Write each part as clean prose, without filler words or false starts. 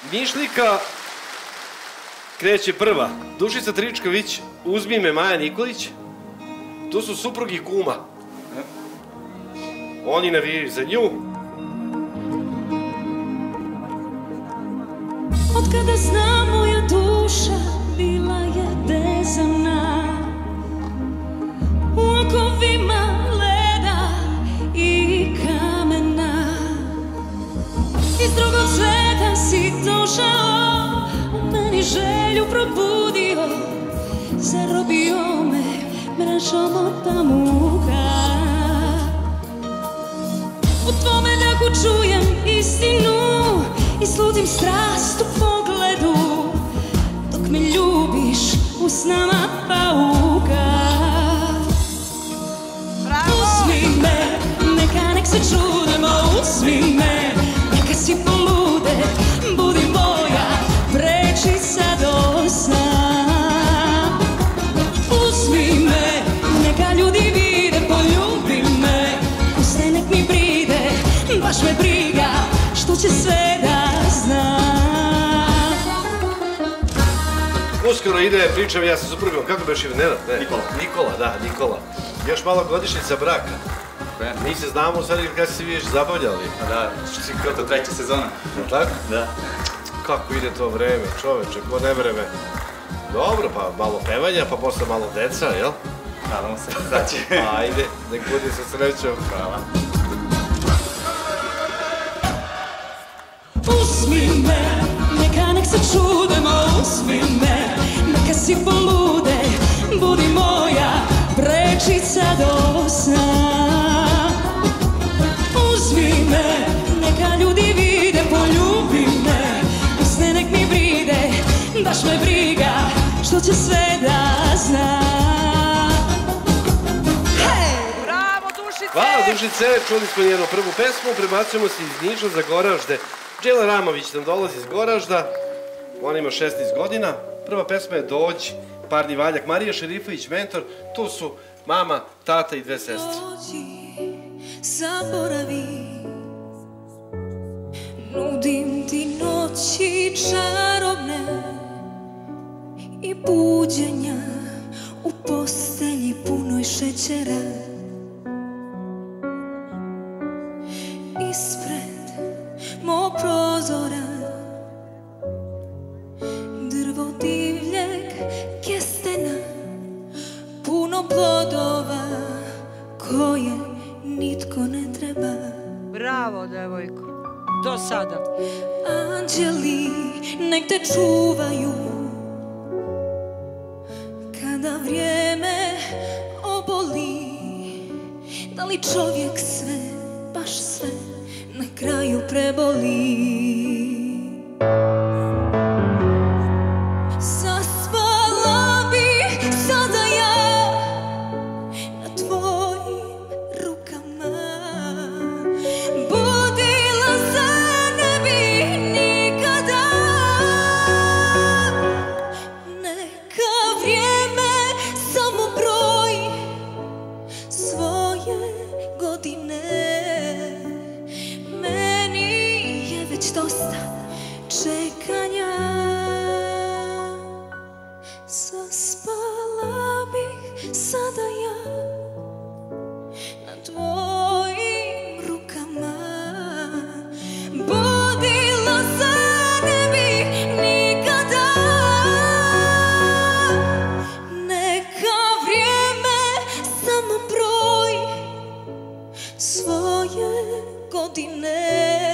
Mišljika kreće prva. Dušica Tričković, Uzmi me, Maja Nikolić. Tu su suprugi kuma. Oni navijaju za nju. Od kada zna moja duša bila je vezana u okovima leda i kamena. Iz drugog sveta si došao, u meni želju probudio, zarobio me mrežom od pamuka. U tvome dahu čujem istinu i slutim strast u pogledu, dok me ljubiš u snama pauka. Uzmi me, neka nek se čudemo, uzmi me, neka si polude, budi moja prečica do sna. Uzmi me, neka ljudi vide, poljubi me, puste nek mi bride, baš me briga što će sve da zna. Uskoro ide, pričam ja sa suprugom, kako beš ime, Nenad? Nikola, da, Nikola. Još malo godišnjica braka. Mi se znamo u stvari kada se vi još zabavljali. Da, što to treća sezona. Tako? Da. Kako ide to vreme, čoveče, ko ne vreme. Dobro, pa malo pevanja, pa posle malo deca, jel? Nadamo se, sad će. Ajde, nek budi sa srećom. Hvala. Uzmi me, neka nek se čudemo, uzmi me, neka si polude, budi moja prečica do sna. Uzmi me, neka ljudi vide, poljubi me, puste nek mi bride, baš me briga što će sve da zna. Bravo, Dušice! Hvala, Dušice, čuli smo njenu prvu pesmu, prebacujemo se iz Niša za Goražde. Đela Ramović nam dolazi iz Goražda, ona ima 16 godina. Prva pesma je Dođi, parni valjak. Marija Šerifović, mentor, tu su mama, tata i dve sestre. Dođi, zaboravi, nudim ti noći čarobne i buđenja u postelji punoj šećera. Ispred mog prozora drvo divljeg kestena, puno plodova koje nitko ne treba. Bravo, devojko, do sada. Anđeli nek te čuvaju kada vrijeme oboli. Da li čovjek sve, baš sve, na kraju preboli? Zaspala bih sada ja na tvojim rukama, budila se ne bih nikada. Neka vrijeme samo broji svoje godine. Meni je već dosta čekanja. Zaspala bih sada ja na tvojim rukama, budila se ne bih nikada. Neka vrijeme samo broji svoje godine.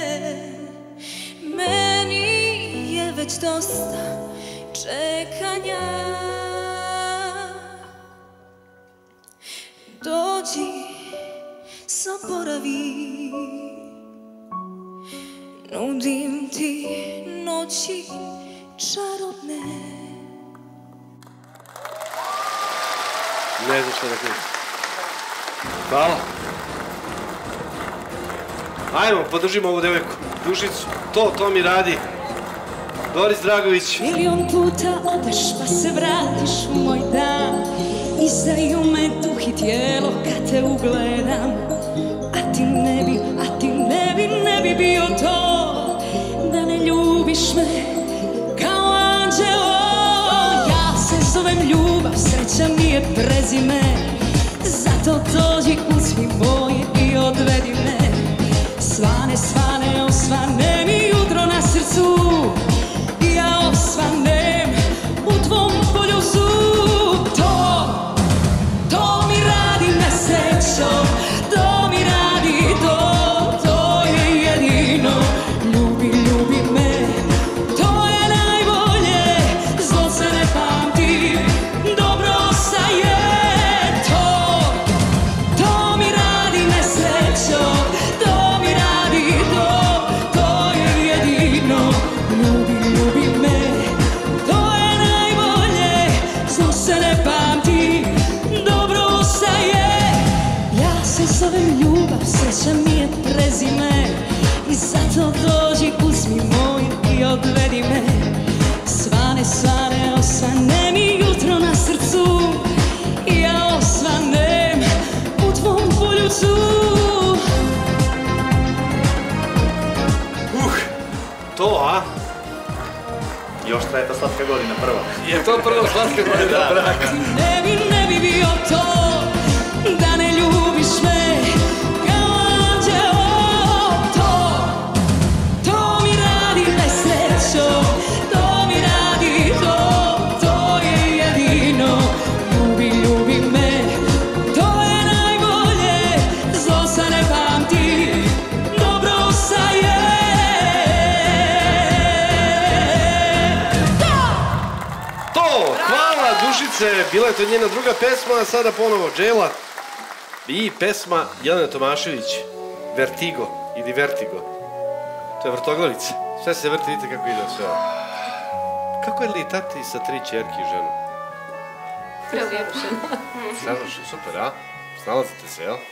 Meni je već dosta čekanja. Dođi, zaboravi, nudim ti noći čarobne. Ne znam što da kažem. Hvala. Ajmo, podržimo ovu devojku, Dušicu. To mi radi. Doris Dragović. Milion puta odeš pa se vratiš u moj dan, izdaju me duh i tijelo kad te ugledam. A ti ne bi bio to da ne ljubim ljubiš me kao anđelo. Ja se zovem ljubav, sreća mi je prezime. Zato dođi, uzmi moje i odvedi me. Svane, svane, osvane mi jutro na srcu. Ja osvanem u tvom poljuzu. To mi radi nesrećom, to mi radi, to je jedino. Ljubi, ljubi me, to je najbolje. Zlo se ne pamti, dobro ostaje. To mi radi nesrećom, to mi radi, to je jedino. Ljubi, ljubi me, to je najbolje. Zlo se ne pamti, dobro ostaje. Ja se zovem ljubav, sreća mi je prezime. I zato dođi, uzmi moj i odvedi me. Svane, svane, osvane mi jutro na srcu. Ja osvanem u tvom poljucu. To, a? Još traje ta slatka godina, prva. Je to prvo slatka godina braka? Ne bi bio to da ne ljubiš me kao anđelo. To mi radi nesrećom, to mi radi, to je jedino. Ljubi, ljubi me, to je najbolje. Zlo se ne pamti, dobro ostaje. Hvala Dušice, bila je to njena druga pesma, a sada ponovo Džela i pesma Jelene Tomašević, Vertigo ili Vertigo. To je vrtoglavica, sve se vrti, vidite kako ide sve. Kako je li tati sa 3 ćerki i ženu? Savršen, super, a? Snalazite se, jel?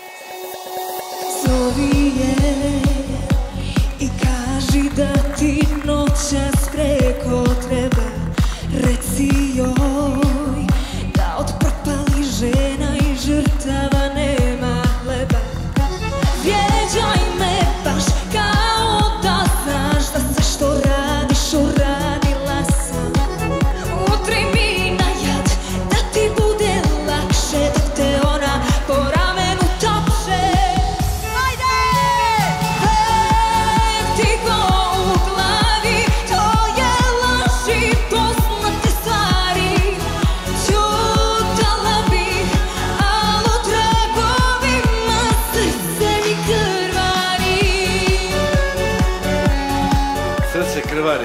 Zovi je i kaži da ti noćas preko treba. Reci joj da od propalih žena i žrtava nema hleba. Vrijeđaj me baš kao da znaš da sve što radiš uradila sam. Utri mi na jad da ti bude lakše dok te ona po ramenu tapše. Ajde! Vertigo u glavi, to je laž i poznate stvari. Ćutala bih, al u tragovima srce mi krvari. Srce krvari.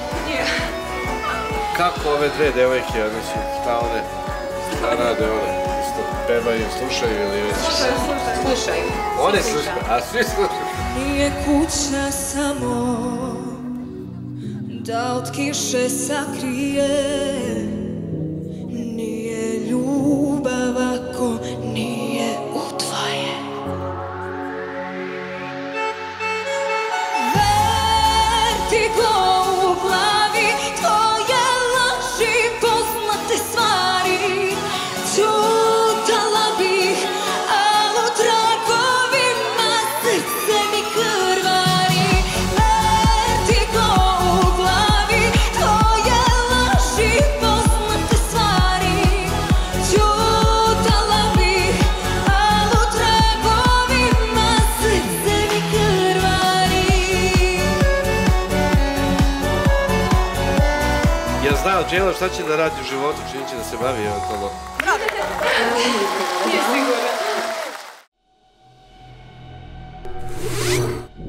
Kako ove dve devojke, one su, šta rade one? Isto pevaju, slušaju ili već? Slušaju. One slušaju, a svi slušaju. Nije kuća samo da od kiše sakrije. Nije ljubav ako nije udvoje. Vertigo u glavi, to je laž i poznate stvari. Ćutala bih, al u tragovima srce mi krvari. Vertigo u glavi, to je laž i poznate stvari. Ćutala bih, al u tragovima srce mi krvari. Ja znao, Džela, šta će da radi u životu, čini će da se bavi eventualno. Nije sigurno.